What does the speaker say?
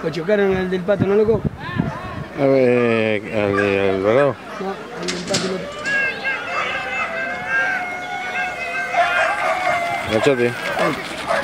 ¿Lo chocaron al del Pato, no, loco? Al de Alvarado. No, al del Pato, loco. Machate. Ay.